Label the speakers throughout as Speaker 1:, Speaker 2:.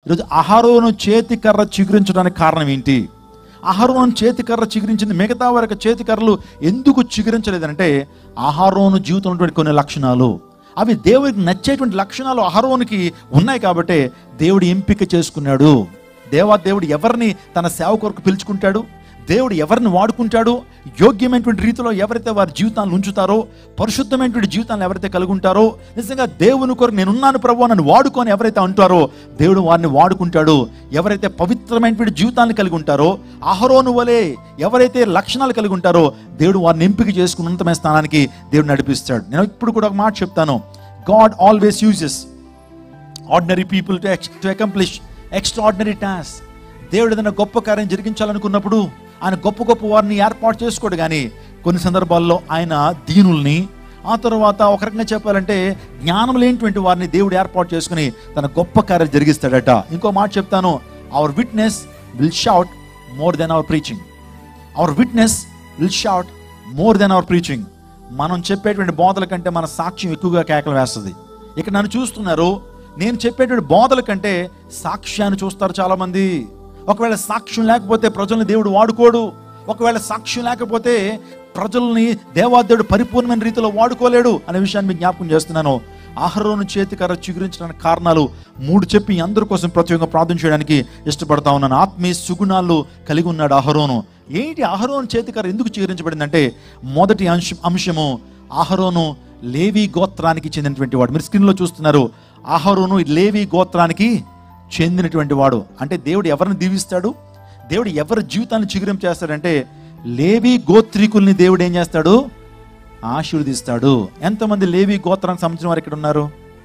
Speaker 1: ఈరోజు అహరోను చేతికర్ర చిగురించడానికి కారణం ఏంటి? అహరోను చేతికర్ర చిగురించింది, మిగతా వారి చేతికర్రలు ఎందుకు చిగురించలేదంటే అహరోను జీవితంలో ఉన్నటువంటి కొన్ని లక్షణాలు, అవి దేవుడికి నచ్చేటువంటి లక్షణాలు అహరోనుకి ఉన్నాయి కాబట్టి దేవుడు ఎంపిక చేసుకున్నాడు. దేవుడు ఎవరిని తన సేవ కొరకు పిలుచుకుంటాడు, దేవుడు ఎవరిని వాడుకుంటాడో, యోగ్యమైనటువంటి రీతిలో ఎవరైతే వారి జీవితాలను ఉంచుతారో, పరిశుద్ధమైనటువంటి జీవితాలను ఎవరైతే కలిగి ఉంటారో, నిజంగా దేవుని కొరకు నేనున్నాను ప్రభువా నన్ను వాడుకొని ఎవరైతే అంటారో దేవుడు వారిని వాడుకుంటాడు. ఎవరైతే పవిత్రమైనటువంటి జీవితాన్ని కలిగి ఉంటారో, అహరోను వలె ఎవరైతే లక్షణాలు కలిగి ఉంటారో దేవుడు వారిని ఎంపిక చేసుకుని ఉన్నతమైన స్థానానికి దేవుడు నడిపిస్తాడు. నేను ఇప్పుడు కూడా ఒక మాట చెప్తాను, God always uses ordinary people to accomplish extraordinary task. దేవుడు ఏదైనా గొప్ప కార్యం జరిగించాలనుకున్నప్పుడు ఆయన గొప్ప గొప్ప వారిని ఏర్పాటు చేసుకోడు, కానీ కొన్ని సందర్భాల్లో ఆయన దీనుల్ని, ఆ తర్వాత ఒక రకంగా చెప్పాలంటే జ్ఞానం లేనిటువంటి వారిని దేవుడు ఏర్పాటు చేసుకుని తన గొప్ప కార్యాలు జరిగిస్తాడట. ఇంకో మాట చెప్తాను, our witness will shout more than our preaching. Our witness will shout more than our preaching. మనం చెప్పేటువంటి బోధల కంటే మన సాక్ష్యం ఎక్కువగా కేకలు వేస్తుంది. ఇక్కడ నన్ను చూస్తున్నారు, నేను చెప్పేటువంటి బోధల కంటే సాక్ష్యాన్ని చూస్తారు చాలామంది. ఒకవేళ సాక్ష్యం లేకపోతే ప్రజల్ని దేవుడు వాడుకోడు. ఒకవేళ సాక్ష్యం లేకపోతే ప్రజల్ని దేవాదేవుడు పరిపూర్ణమైన రీతిలో వాడుకోలేడు అనే విషయాన్ని మీకు జ్ఞాపకం చేస్తున్నాను. అహరోను చేతికర్ర చిగురించడానికి కారణాలు 3 చెప్పి అందరి కోసం ప్రత్యేకంగా ప్రార్థన చేయడానికి ఇష్టపడతా ఉన్నాను. ఆత్మీయ సుగుణాలు కలిగి ఉన్నాడు అహరోను. ఏంటి అహరోను చేతికర్ర ఎందుకు చిగురించబడిందంటే, మొదటి అంశము అహరోను లేవి గోత్రానికి చెందినటువంటి వాడు. మీరు స్క్రీన్లో చూస్తున్నారు, అహరోను లేవి గోత్రానికి చెందినటువంటి వాడు. అంటే దేవుడు ఎవరిని దీవిస్తాడు, దేవుడు ఎవరి జీవితాన్ని చిగురింపు చేస్తాడంటే లేవి గోత్రికుల్ని దేవుడు ఏం చేస్తాడు, ఆశీర్వదిస్తాడు. ఎంతమంది లేవి గోత్రానికి సంబంధించిన వారు ఇక్కడ ఉన్నారు?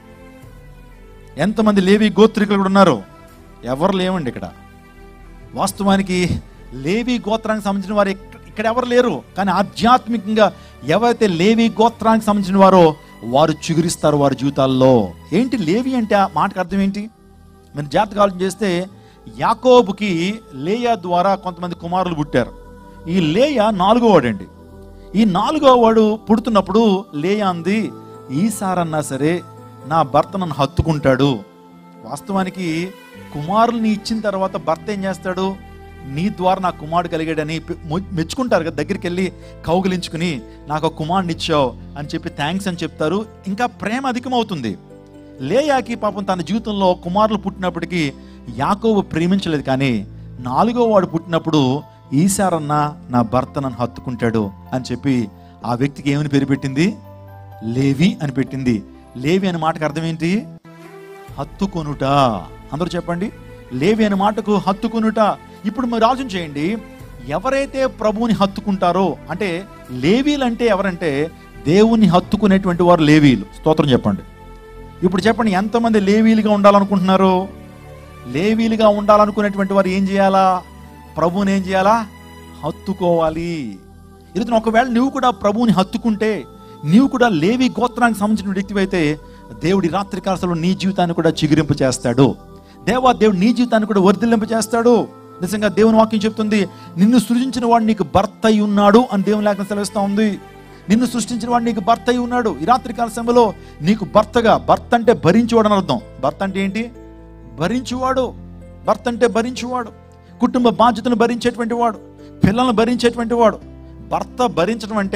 Speaker 1: ఎంతమంది లేవి గోత్రికులు కూడా ఉన్నారు? ఎవరు లేవండి ఇక్కడ. వాస్తవానికి లేవి గోత్రానికి సంబంధించిన వారు ఇక్కడ ఎవరు లేరు, కానీ ఆధ్యాత్మికంగా ఎవరైతే లేవి గోత్రానికి సంబంధించిన వారో వారు చిగురిస్తారు వారి జీవితాల్లో. ఏంటి లేవి అంటే ఆ మాటకు అర్థం ఏంటి? మీరు జాగ్రత్తగా ఆలోచన చేస్తే యాకోబుకి లేయా ద్వారా కొంతమంది కుమారులు పుట్టారు. ఈ లేయా 4వ వాడండి. ఈ 4వ వాడు పుడుతున్నప్పుడు లేయా అంది, ఈసారన్నా సరే నా భర్త నన్ను హత్తుకుంటాడు. వాస్తవానికి కుమారుల్ని ఇచ్చిన తర్వాత భర్త ఏం చేస్తాడు, నీ ద్వారా నా కుమారుడు కలిగాడని మెచ్చుకుంటారు కదా, దగ్గరికి వెళ్ళి కౌగిలించుకుని నాకు ఒక కుమారుని ఇచ్చావు అని చెప్పి థ్యాంక్స్ అని చెప్తారు. ఇంకా ప్రేమ అధికమవుతుంది. లేయాకి పాపం తన జీవితంలో కుమారులు పుట్టినప్పటికీ యాకోబు ప్రేమించలేదు, కానీ 4వ వాడు పుట్టినప్పుడు ఈసారన్నా నా భర్త నన్ను హత్తుకుంటాడు అని చెప్పి ఆ వ్యక్తికి ఏమని పేరు పెట్టింది, లేవి అని పెట్టింది. లేవి అనే మాటకు అర్థం ఏంటి? హత్తుకొనుట. అందరూ చెప్పండి, లేవి అనే మాటకు హత్తుకొనుట. ఇప్పుడు మీరు ఆలోచన చేయండి, ఎవరైతే ప్రభువుని హత్తుకుంటారో, అంటే లేవీలు అంటే ఎవరంటే దేవుని హత్తుకునేటువంటి వారు లేవీలు. స్తోత్రం చెప్పండి. ఇప్పుడు చెప్పండి, ఎంతమంది లేవీలుగా ఉండాలనుకుంటున్నారు? లేవీలుగా ఉండాలనుకునేటువంటి వారు ఏం చేయాలా? ప్రభువుని ఏం చేయాలా? హత్తుకోవాలి. ఈరోజు ఒకవేళ నువ్వు కూడా ప్రభువుని హత్తుకుంటే, నీవు కూడా లేవి గోత్రానికి సంబంధించిన వ్యక్తి అయితే దేవుడి రాత్రి కాలంలో నీ జీవితాన్ని కూడా చిగురింపు చేస్తాడు. దేవుడు నీ జీవితాన్ని కూడా వర్ధిల్లింప చేస్తాడు. నిజంగా దేవుని వాక్యం చెప్తుంది, నిన్ను సృజించిన వాడు నీకు భర్త అయి ఉన్నాడు అని దేవుని లేఖనం సెలవిస్తూ ఉంది. నిన్ను సృష్టించిన వాడు నీకు భర్త అయి ఉన్నాడు. ఈ రాత్రి కాల సమయంలో నీకు భర్తగా, భర్త అంటే భరించువాడు అని అర్థం. భర్త అంటే ఏంటి? భరించువాడు. భర్త అంటే భరించువాడు, కుటుంబ బాధ్యతను భరించేటువంటి వాడు, పిల్లలను భరించేటువంటి వాడు. భర్త భరించడం అంటే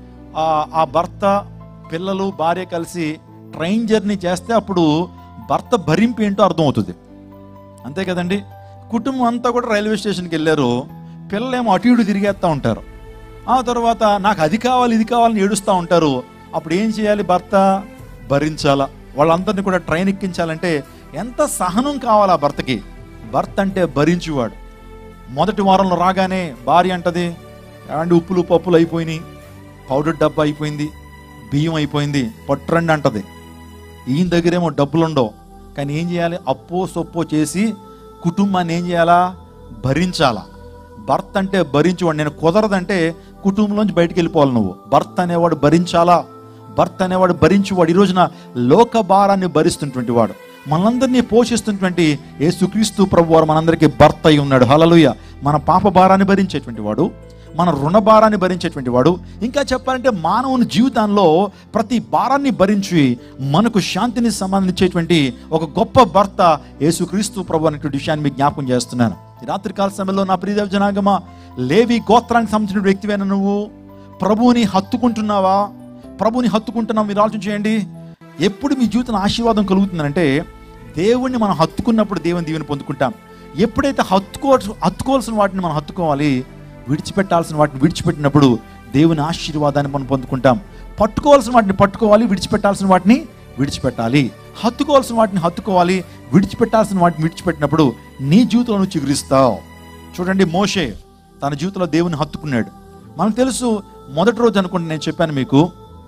Speaker 1: ఆ భర్త, పిల్లలు, భార్య కలిసి ట్రైన్ జర్నీ చేస్తే అప్పుడు భర్త భరింపు ఏంటో అర్థం అవుతుంది. అంతే కదండి. కుటుంబం అంతా కూడా రైల్వే స్టేషన్కి వెళ్ళారు, పిల్లలేమో అటు ఇటు తిరిగేస్తూ ఉంటారు. ఆ తర్వాత నాకు అది కావాలి ఇది కావాలని ఏడుస్తూ ఉంటారు. అప్పుడు ఏం చేయాలి? భర్త భరించాలా. వాళ్ళందరినీ కూడా ట్రైన్ ఎక్కించాలంటే ఎంత సహనం కావాలా భర్తకి? భర్త అంటే భరించువాడు. మొదటి వారంలో రాగానే భార్య అంటది, ఏమండి ఉప్పులు పప్పులు అయిపోయినాయి, పౌడర్ డబ్బా అయిపోయింది, బియ్యం అయిపోయింది, పట్టురండి అంటది. ఈయన దగ్గరేమో డబ్బులు ఉండవు, కానీ ఏం చేయాలి? అప్పో సొప్పో చేసి కుటుంబాన్ని ఏం చేయాలా? భరించాలా. భర్త అంటే భరించువాడు. నేను కుదరదంటే కుటుంబంలోంచి బయటికి వెళ్ళిపోవాలి నువ్వు. భర్త అనేవాడు భరించాలా. భర్త అనేవాడు భరించువాడు. ఈ రోజున లోక భారాన్ని భరిస్తున్నటువంటి వాడు, మనందరినీ పోషిస్తున్నటువంటి యేసుక్రీస్తు ప్రభువారు మనందరికీ భర్త అయి ఉన్నాడు. హల్లెలూయా. మన పాప భారాన్ని భరించేటువంటి వాడు, మన రుణ భారాన్ని భరించేటువంటి వాడు. ఇంకా చెప్పాలంటే మానవుని జీవితంలో ప్రతి భారాన్ని భరించి మనకు శాంతిని సంబంధించేటువంటి ఒక గొప్ప భర్త యేసుక్రీస్తు ప్రభు అనేటువంటి విషయాన్ని మీకు జ్ఞాపకం చేస్తున్నాను. ఈ రాత్రికాల సమయంలో నా ప్రియదేవ జనాంగమా, లేవి గోత్రానికి సంబంధించిన వ్యక్తివేనా నువ్వు? ప్రభువుని హత్తుకుంటున్నావా? ప్రభువుని హత్తుకుంటున్నావు. మీరు ఆలోచన చేయండి. ఎప్పుడు మీ జీవితంలో ఆశీర్వాదం కలుగుతుందంటే దేవుణ్ణి మనం హత్తుకున్నప్పుడు దేవుని దీవెని పొందుకుంటాం. ఎప్పుడైతే హత్తుకోవాల్సిన వాటిని మనం హత్తుకోవాలి, విడిచిపెట్టాల్సిన వాటిని విడిచిపెట్టినప్పుడు దేవుని ఆశీర్వాదాన్ని మనం పొందుకుంటాం. పట్టుకోవాల్సిన వాటిని పట్టుకోవాలి, విడిచిపెట్టాల్సిన వాటిని విడిచిపెట్టాలి. హత్తుకోవాల్సిన వాటిని హత్తుకోవాలి, విడిచిపెట్టాల్సిన వాటిని విడిచిపెట్టినప్పుడు నీ జీవితంలో నువ్వు చిగురిస్తావు. చూడండి, మోషే తన జీవితంలో దేవుని హత్తుకున్నాడు. మనకు తెలుసు, మొదటి రోజు అనుకుంటే నేను చెప్పాను మీకు,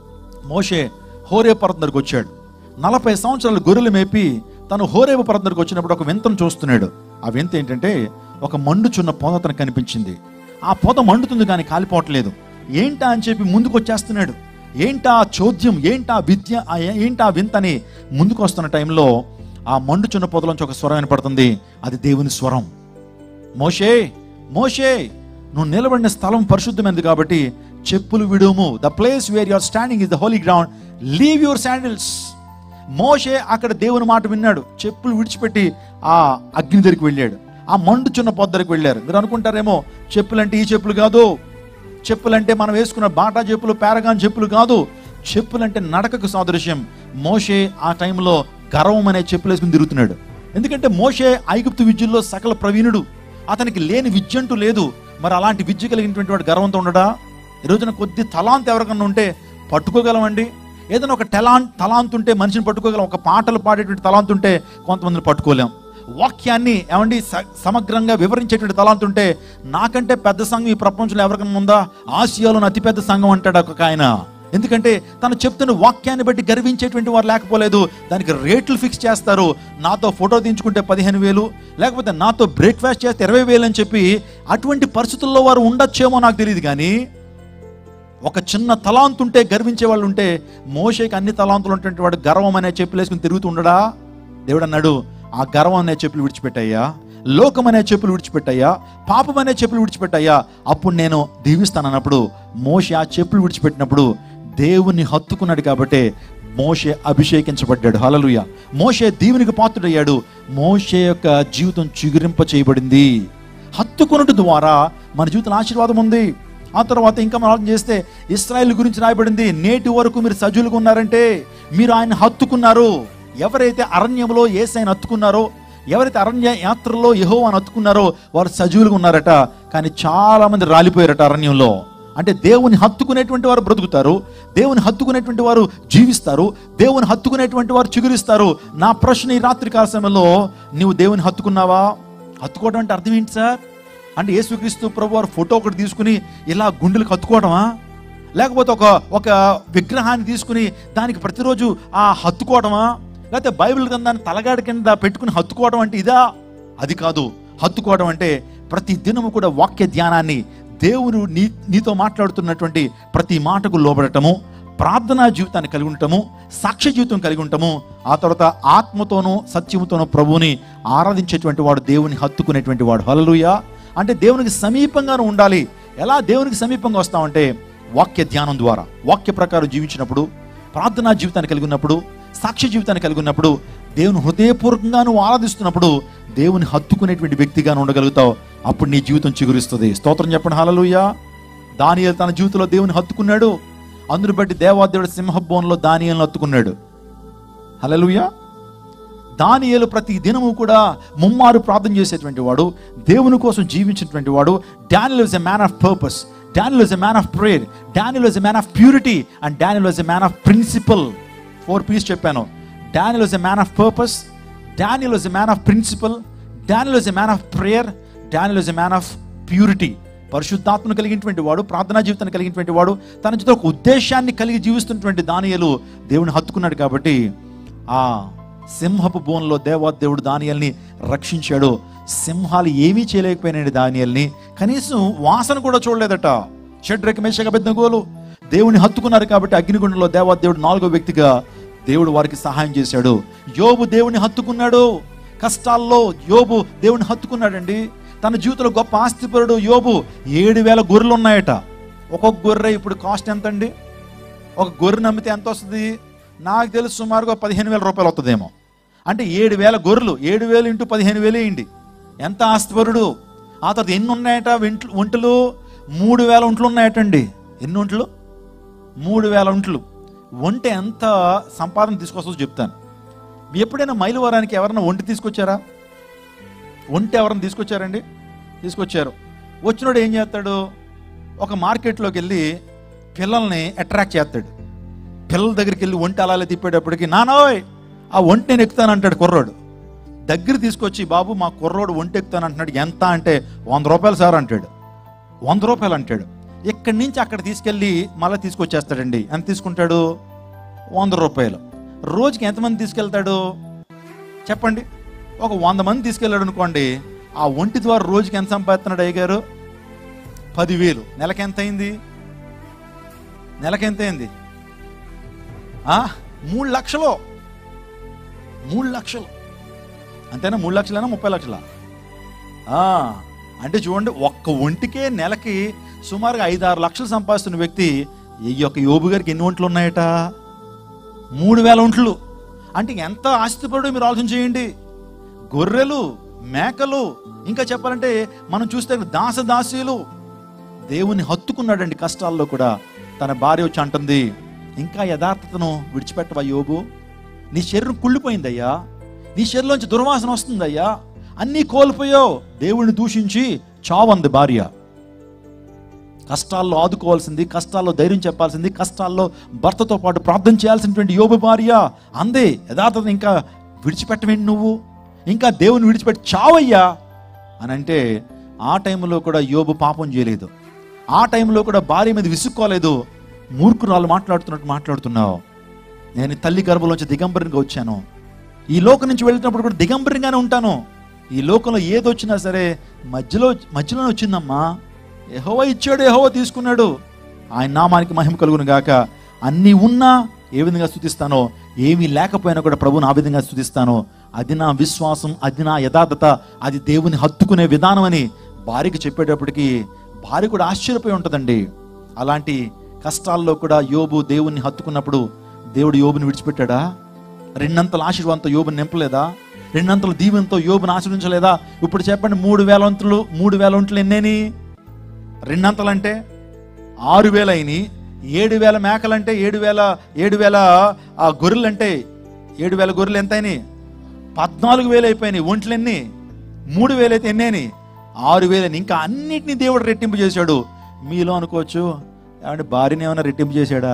Speaker 1: మోషే హోరేబు పర్వతం దగ్గరికి వచ్చాడు. 40 సంవత్సరాలు గొర్రెలు మేపి తను హోరేబు పర్వతం దగ్గరికి వచ్చినప్పుడు ఒక వింతను చూస్తున్నాడు. ఆ వింత ఏంటంటే, ఒక మండుచున్న పొద అతనికి కనిపించింది. ఆ పొద మండుతుంది కానీ కాలిపోవట్లేదు. ఏంటా అని చెప్పి ముందుకు వచ్చేస్తున్నాడు. ఏంటా చోద్యం, ఏంటా విద్య, ఏంటా వింత అని ముందుకు వస్తున్న టైంలో ఆ మండుచున్న పొదలోంచి ఒక స్వరం వినపడుతుంది. అది దేవుని స్వరం. మోషే, మోషే, నువ్వు నిలబడిన స్థలం పరిశుద్ధమైనది కాబట్టి చెప్పులు విడుము. The place where you are standing is the holy ground, leave your sandals. Moshe అక్కడ దేవుని మాట విన్నాడు. చెప్పులు విడిచిపెట్టి ఆ అగ్ని దగ్గరికి వెళ్ళాడు. ఆ మండుచున్న పొద దగ్గరికి వెళ్ళారు. మీరు అనుకుంటారేమో, చెప్పులంటే ఈ చెప్పులు కాదు, చెప్పులంటే మనం వేసుకున్న బాటా చెప్పులు, పారగాన్ చెప్పులు కాదు. చెప్పులంటే నడకకు సాదృశ్యం. మోషే ఆ టైంలో గర్వం అనే చెప్పులు వేసుకుని తిరుగుతున్నాడు. ఎందుకంటే మోషే ఐగుప్తు విద్యల్లో సకల ప్రవీణుడు. అతనికి లేని విద్య అంటూ లేదు. మరి అలాంటి విద్య కలిగినటువంటి వాడు గర్వంతో ఉండడా? ఈ రోజున కొద్ది తలాంత్ ఎవరికన్నా ఉంటే పట్టుకోగలమండి. ఏదైనా ఒక తలాంత్ ఉంటే మనిషిని పట్టుకోగలం. ఒక పాటలు పాడేటువంటి తలాంత్ ఉంటే కొంతమందిని పట్టుకోలేం. వాక్యాన్ని ఏమండి సమగ్రంగా వివరించేటువంటి తలాంత్ ఉంటే, నాకంటే పెద్ద సంఘం ఈ ప్రపంచంలో ఎవరికన్నా ఉందా? ఆసియాలోని అతిపెద్ద సంఘం అంటాడు ఒక ఆయన. ఎందుకంటే తను చెప్తున్న వాక్యాన్ని బట్టి గర్వించేటువంటి వారు లేకపోలేదు. దానికి రేట్లు ఫిక్స్ చేస్తారు. నాతో ఫోటో తీయించుకుంటే 15,000, లేకపోతే నాతో బ్రేక్ఫాస్ట్ చేస్తే 20,000 అని చెప్పి అటువంటి పరిస్థితుల్లో వారు ఉండొచ్చేమో నాకు తెలియదు. కానీ ఒక చిన్న తలాంత్ ఉంటే గర్వించే వాళ్ళు ఉంటే, మోషేకి అన్ని తలాంతులు ఉన్నటువంటి వాడు గర్వం అనే చెప్పులు వేసుకుని తిరుగుతూ ఉండడా? దేవుడు అన్నాడు, ఆ గర్వం అనే చెప్పులు విడిచిపెట్టయ్యా, లోకం అనే చెప్పులు విడిచిపెట్టయ్యా, పాపం అనే చెప్పులు విడిచిపెట్టయ్యా, అప్పుడు నేను దీవిస్తాను అన్నప్పుడు మోషే ఆ చెప్పులు విడిచిపెట్టినప్పుడు దేవుని హత్తుకున్నాడు. కాబట్టి మోషే అభిషేకించబడ్డాడు. హల్లెలూయా. మోషే దీవెనికి పాత్రుడయ్యాడు. మోషే యొక్క జీవితం చిగురింప చేయబడింది. హత్తుకున్నట్టు ద్వారా మన జీవితంలో ఆశీర్వాదం ఉంది. ఆ తర్వాత ఇంకా మనం ఆలోచన చేస్తే ఇశ్రాయేలు గురించి రాయబడింది, నేటి వరకు మీరు సజీవులుగా ఉన్నారంటే మీరు ఆయన హత్తుకున్నారు. ఎవరైతే అరణ్యంలో యేసయ్యను హత్తుకున్నారో, ఎవరైతే అరణ్య యాత్రలో యెహోవాను హత్తుకున్నారో వారు సజీవులుగా ఉన్నారట. కానీ చాలా మంది రాలిపోయారట అరణ్యంలో. అంటే దేవుని హత్తుకునేటువంటి వారు బ్రతుకుతారు, దేవుని హత్తుకునేటువంటి వారు జీవిస్తారు, దేవుని హత్తుకునేటువంటి వారు చిగురిస్తారు. నా ప్రశ్న ఈ రాత్రి కాల సమయంలో, నీవు దేవుని హత్తుకున్నావా? హత్తుకోవడం అంటే అర్థం ఏంటి సార్? అంటే యేసుక్రీస్తు ప్రభు వారు ఫోటో ఒకటి తీసుకుని ఇలా గుండెలకు హత్తుకోవడమా? లేకపోతే ఒక విగ్రహాన్ని తీసుకుని దానికి ప్రతిరోజు ఆ హత్తుకోవడమా? లేకపోతే బైబిల్ గ్రంథాన్ని తలగాడి కింద పెట్టుకుని హత్తుకోవడం అంటే ఇదా? అది కాదు. హత్తుకోవడం అంటే ప్రతి దినము కూడా వాక్య ధ్యానాన్ని, దేవుడు నీతో మాట్లాడుతున్నటువంటి ప్రతి మాటకు లోబడటము, ప్రార్థనా జీవితాన్ని కలిగి ఉండటము, సాక్ష్య జీవితం కలిగి ఉండటము, ఆ తర్వాత ఆత్మతోనూ సత్యముతోనూ ప్రభువుని ఆరాధించేటువంటి వాడు దేవుని హత్తుకునేటువంటి వాడు. హల్లెలూయా. అంటే దేవునికి సమీపంగానే ఉండాలి. ఎలా దేవునికి సమీపంగా వస్తామంటే వాక్య ధ్యానం ద్వారా, వాక్య ప్రకారం జీవించినప్పుడు, ప్రార్థనా జీవితాన్ని కలిగి ఉన్నప్పుడు, సాక్ష్య జీవితాన్ని కలిగి ఉన్నప్పుడు, దేవుని హృదయపూర్వకంగా నువ్వు ఆరాధిస్తున్నప్పుడు దేవుని హత్తుకునేటువంటి వ్యక్తిగాను ఉండగలుగుతావు. అప్పుడు నీ జీవితం చిగురిస్తుంది. స్తోత్రం చెప్పండి. హల్లెలూయా. దానియేలు తన జీవితంలో దేవుని హత్తుకున్నాడు. అందుని బట్టి దేవాదేవుడు సింహబోన్లో దానియేలును హత్తుకున్నాడు. హల్లెలూయా. దానియేలు ప్రతి దినము కూడా ముమ్మారు ప్రార్థన చేసేటువంటి వాడు, దేవుని కోసం జీవించినటువంటి వాడు. Daniel was a man of purpose, Daniel was a man of prayer, Daniel was a man of purity, and Daniel was a man of principle. 4 P's చెప్పాను. Daniel was a man of purpose, Daniel was a man of principle, Daniel was a man of prayer, Daniel was a man of purity. పరిశుద్ధాత్మను కలిగినటువంటి వాడు, ప్రార్థనా జీవితాన్ని కలిగినటువంటి వాడు, తన జీవితంలో ఒక ఉద్దేశాన్ని కలిగి జీవిస్తున్నటువంటి దానియేలు దేవుని హత్తుకున్నాడు. కాబట్టి ఆ సింహపు బోన్లో దేవాదేవుడు దానియేలుని రక్షించాడు. సింహాలు ఏమీ చేయలేకపోయినాడు దానియేలుని. కనీసం వాసన కూడా చూడలేదట. షడ్రక్ మేషక్ అబేద్నెగోలు దేవుని హత్తుకున్నారు కాబట్టి అగ్నిగుండంలో దేవాదేవుడు 4వ వ్యక్తిగా దేవుడు వారికి సహాయం చేశాడు. యోబు దేవుని హత్తుకున్నాడు. కష్టాల్లో యోబు దేవుని హత్తుకున్నాడండి. తన జీవితంలో గొప్ప ఆస్తిపరుడు యోబు. 7,000 గొర్రెలు ఉన్నాయట. ఒక్కొక్క గొర్రె ఇప్పుడు కాస్ట్ ఎంత అండి? ఒక గొర్రె నమ్మితే ఎంత వస్తుంది? నాకు తెలుసు సుమారుగా 15,000 రూపాయలు వస్తుందేమో. అంటే 7,000 గొర్రెలు, 7,000 ఇంటూ 15,000 అయ్యింది. ఎంత ఆస్తిపరుడు. ఆ తర్వాత ఎన్ని ఉన్నాయట ఒంటలు? 3,000 ఒంట్లు ఉన్నాయటండి. ఎన్ని ఒంట్లు? 3,000 ఒంట్లు. ఒంటె ఎంత సంపాదన తీసుకొస్తుందో చెప్తాను. ఎప్పుడైనా మైలువారానికి ఎవరైనా ఒంటి తీసుకొచ్చారా? ఒంటె ఎవరైనా తీసుకొచ్చారండి? తీసుకొచ్చారు. వచ్చినోడు ఏం చేస్తాడు? ఒక మార్కెట్లోకి వెళ్ళి పిల్లల్ని అట్రాక్ట్ చేస్తాడు. పిల్లల దగ్గరికి వెళ్ళి ఒంటె అలా తిప్పేటప్పటికి, నానోయ్ ఆ ఒంటి నేను ఎక్కుతాను అంటాడు కుర్రోడు. దగ్గర తీసుకొచ్చి, బాబు మా కుర్రోడు ఒంటి ఎక్కుతాను అంటున్నాడు. ఎంత అంటే 100 రూపాయలు సార్ అంటాడు. 100 రూపాయలు అంటాడు. ఇక్కడి నుంచి అక్కడ తీసుకెళ్ళి మళ్ళీ తీసుకొచ్చేస్తాడండి. ఎంత తీసుకుంటాడు? 100 రూపాయలు. రోజుకి ఎంతమంది తీసుకెళ్తాడు చెప్పండి? ఒక 100 మంది తీసుకెళ్ళాడు అనుకోండి. ఆ ఒంటి ద్వారా రోజుకి ఎంత సంపాదిస్తున్నాడు అయ్యగారు? 10,000. నెలకి ఎంత అయింది? 3 లక్షలు. 3 లక్షలు అంతేనా? 3 లక్షలైనా 30 లక్షలా? అంటే చూడండి, ఒక్క ఒంటికే నెలకి సుమారుగా 5-6 లక్షలు సంపాదిస్తున్న వ్యక్తి ఈ యొక్క యోబు గారికి ఎన్ని ఒంట్లు ఉన్నాయట? 3,000 ఒంట్లు. అంటే ఎంత ఆస్తిపరుడు మీరు ఆలోచన చేయండి. గొర్రెలు, మేకలు, ఇంకా చెప్పాలంటే మనం చూస్తే దాసదాసీలు. దేవుని హత్తుకున్నాడండి కష్టాల్లో కూడా. తన భార్య వచ్చి అంటుంది, ఇంకా యథార్థతను విడిచిపెట్టవా యోబు? నీ శరీరం కుళ్ళిపోయిందయ్యా, నీ శరీరంలోంచి దుర్వాసన వస్తుందయ్యా, అన్నీ కోల్పోయావు. దేవుడిని దూషించి చావంది భార్య. కష్టాల్లో ఆదుకోవాల్సింది, కష్టాల్లో ధైర్యం చెప్పాల్సింది, కష్టాల్లో భర్తతో పాటు ప్రార్థన చేయాల్సినటువంటి యోబు భార్య అందే, యథార్థత ఇంకా విడిచిపెట్టవేంటి నువ్వు? ఇంకా దేవుని విడిచిపెట్టి చావయ్యా అని అంటే, ఆ టైంలో కూడా యోబు పాపం చేయలేదు. ఆ టైంలో కూడా భార్య మీద విసుక్కోలేదు. మూర్ఖురాలు మాట్లాడుతున్నట్టు మాట్లాడుతున్నావు. నేను తల్లి గర్భంలోంచి దిగంబరంగా వచ్చాను. ఈ లోకం నుంచి వెళ్తున్నప్పుడు కూడా దిగంబరంగానే ఉంటాను. ఈ లోకంలో ఏదొచ్చినా సరే మధ్యలోనే వచ్చిందమ్మా. యెహోవా ఇచ్చాడు, యెహోవా తీసుకున్నాడు. ఆయన నామానికి మహిమ కలుగును గాక. అన్నీ ఉన్నా ఏ విధంగా స్తుతిస్తానో, ఏమీ లేకపోయినా కూడా ప్రభువుని ఆ విధంగా స్తుతిస్తాను. అది నా విశ్వాసం, అది నా యథార్థత, అది దేవుని హత్తుకునే విధానం అని భార్యకి చెప్పేటప్పటికి భార్య కూడా ఆశ్చర్యపోయి ఉంటుందండి. అలాంటి కష్టాల్లో కూడా యోబు దేవుణ్ణి హత్తుకున్నప్పుడు దేవుడు యోబుని విడిచిపెట్టాడా? 2 ఆశీర్వాదంతో యోబుని నింపలేదా? 2 దీవెనతో యోబుని ఆశీర్వించలేదా? ఇప్పుడు చెప్పండి, 3,000 ఒంట్లు ఎన్నేని? 2 అంటే 6,000 అయినాయి. 7,000 మేకలంటే 7,000 గొర్రెలు అంటే 7,000 గొర్రెలు ఎంత అయినాయి? 14,000 అయిపోయినాయి. ఒంట్లు ఎన్ని? 3,000 అయితే ఎన్నేని? 6,000. ఇంకా అన్నిటినీ దేవుడు రెట్టింపు చేశాడు. మీలో అనుకోవచ్చు, ఏమంటే భార్యని ఏమైనా రెట్టింపు చేశాడా?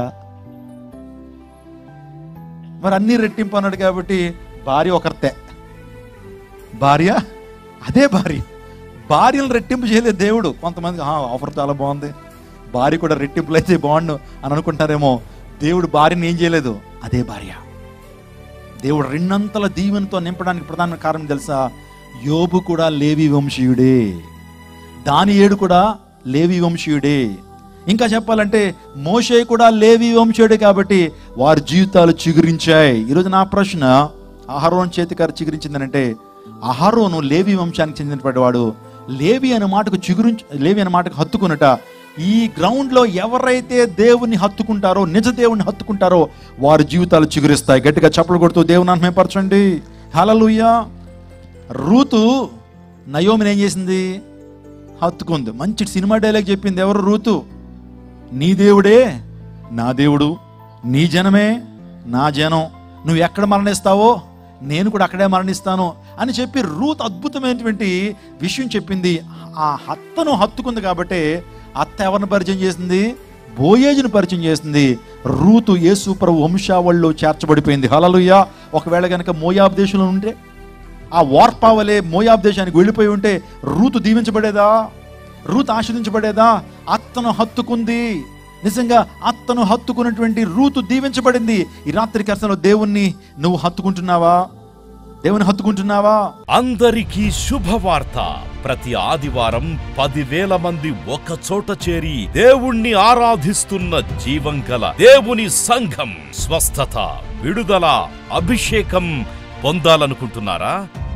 Speaker 1: మరి అన్ని రెట్టింపు అన్నాడు కాబట్టి భార్య ఒకరితే. భార్య అదే భార్యను రెట్టింపు చేయలేదు దేవుడు. కొంతమంది ఆఫర్ చాలా బాగుంది, భార్య కూడా రెట్టింపులు అయితే బాగుండు అని అనుకుంటారేమో. దేవుడు భార్యని ఏం చేయలేదు, అదే భార్య. దేవుడు 2 దీవెనతో నింపడానికి ప్రధాన కారణం తెలుసా? యోబు కూడా లేవి వంశీయుడే, దానియేలు కూడా లేవి వంశీయుడే. ఇంకా చెప్పాలంటే మోషే కూడా లేవి వంశీయుడే. కాబట్టి వారి జీవితాలు చిగురించాయి. ఈరోజు నా ప్రశ్న, అహరోను చేతికారు చిగురించిందనంటే అహరోను లేవి వంశానికి చెందినటువంటి వాడు. లేవి అనే మాటకు హత్తుకున్నట. ఈ గ్రౌండ్లో ఎవరైతే దేవుని హత్తుకుంటారో, నిజ దేవుని హత్తుకుంటారో వారి జీవితాలు చిగురిస్తాయి. గట్టిగా చప్పలు కొడుతూ దేవుని మహిమపరచండి. హల్లెలూయా. రూతు నయోమిని ఏం చేసింది? హత్తుకుంది. మంచి సినిమా డైలాగ్ చెప్పింది. ఎవరు? రూతు. నీ దేవుడే నా దేవుడు, నీ జనమే నా జనం, నువ్వు ఎక్కడ మరణిస్తావో నేను కూడా అక్కడే మరణిస్తాను అని చెప్పి రూత్ అద్భుతమైనటువంటి విషయం చెప్పింది. ఆ అత్తను హత్తుకుంది కాబట్టి అత్త ఎవరిని పరిచయం చేసింది? బోయేజును పరిచయం చేసింది. రూతు యేసు ప్రభు వంశావళిలో చేర్చబడిపోయింది. హల్లెలూయా. ఒకవేళ కనుక మోయాబు దేశంలో ఉంటే, ఆ వార్పావలే మోయాబు దేశానికి వెళ్ళిపోయి ఉంటే రూతు దీవించబడేదా? రూతు ఆశీర్వదించబడేదా? అత్తను హత్తుకుంది. నిజంగా అత్తను హత్తుకున్నటువంటి రూతు దీవించబడింది. ఈ రాత్రి కర్సలో దేవుణ్ణి నువ్వు హత్తుకుంటున్నావా? దేవుని హత్తుకుంటున్నావా?
Speaker 2: అందరికీ శుభవార్త. ప్రతి ఆదివారం 10,000 మంది ఒక చోట చేరి దేవుణ్ణి ఆరాధిస్తున్న జీవం గల దేవుని సంఘం. స్వస్థత, విడుదల, అభిషేకం పొందాలనుకుంటున్నారా?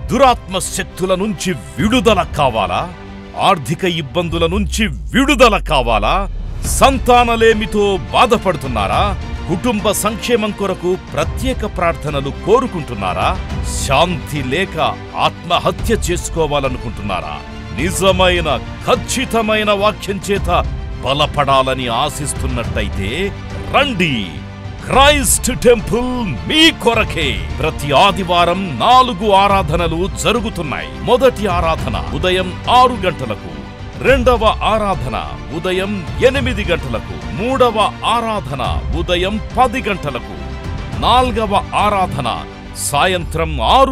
Speaker 2: దురాత్మ శక్తుల నుంచి విడుదల కావాలా? ఆర్థిక ఇబ్బందుల నుంచి విడుదల కావాలా? సంతానలేమితో బాధపడుతున్నారా? కుటుంబ సంక్షేమం కొరకు ప్రత్యేక ప్రార్థనలు కోరుకుంటున్నారా? శాంతి లేక ఆత్మహత్య చేసుకోవాలనుకుంటున్నారా? నిజమైన ఖచ్చితమైన వాక్యం చేత బలపడాలని ఆశిస్తున్నట్టయితే రండి. క్రైస్ట్ టెంపుల్ మీ కొరకే. ప్రతి ఆదివారం 4 ఆరాధనలు జరుగుతున్నాయి. మొదటి ఆరాధన ఉదయం 6 గంటలకు, రెండవ ఆరాధన ఉదయం 8 గంటలకు, మూడవ ఆరాధన ఉదయం 10 గంటలకు, నాల్గవ ఆరాధన సాయంత్రం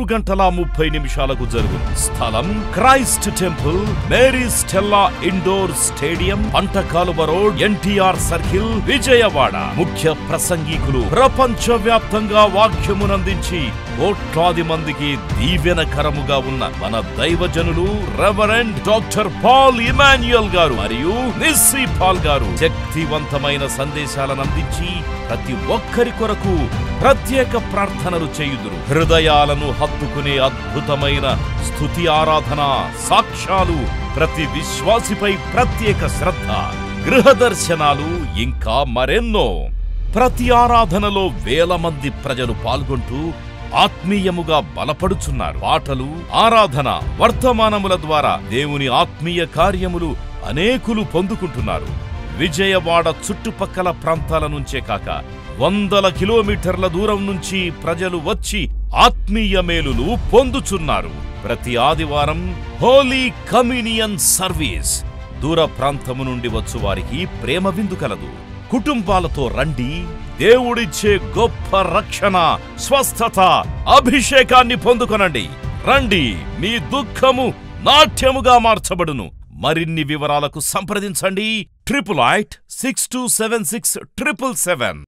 Speaker 2: 6:30 జరుగును. స్థలం Christ temple, Mary Stella indoor stadium, Pantakaluva road, NTR circle, Vijayawada. ముఖ్య ప్రసంగికులు ప్రపంచవ్యాప్తంగా వాక్యమునందించి కోట్లాది మందికి దీవెనకరముగా ఉన్న మన దైవజనులు రెవరెండ్ డాక్టర్ పాల్ ఇమాన్యుయల్ గారు మరియు నిస్సీ పాల్ గారు శక్తివంతమైన సందేశాలను అందించి ప్రతి ఒక్కరి కొరకు ప్రత్యేక ప్రార్థనలు చేయుదురు. హృదయాలను హత్తుకునే అద్భుతమైన స్తుతి ఆరాధన సాక్ష్యాలు, ప్రతి విశ్వాసిపై ప్రత్యేక శ్రద్ధ, గృహ దర్శనాలు, ఇంకా మరెన్నో. ప్రతి ఆరాధనలో వేల మంది ప్రజలు పాల్గొంటూ ఆత్మీయముగా బలపడుచున్నారు. పాటలు, ఆరాధన, వర్తమానముల ద్వారా దేవుని ఆత్మీయ కార్యములు అనేకులు పొందుకుంటున్నారు. విజయవాడ చుట్టుపక్కల ప్రాంతాల నుంచే కాక వందల కిలోమీటర్ల దూరం నుంచి ప్రజలు వచ్చి ఆత్మీయ మేలులు పొందుచున్నారు. ప్రతి ఆదివారం హోలీ కమ్యూనియన్ సర్వీస్. దూర ప్రాంతము నుండి వచ్చు వారికి ప్రేమ విందు కలదు. కుటుంబాలతో రండి. దేవుడిచ్చే గొప్ప రక్షణ, స్వస్థత, అభిషేకాన్ని పొందుకొనండి. రండి, మీ దుఃఖము నాట్యముగా మార్చబడును. మరిన్ని వివరాలకు సంప్రదించండి 88 6276 777.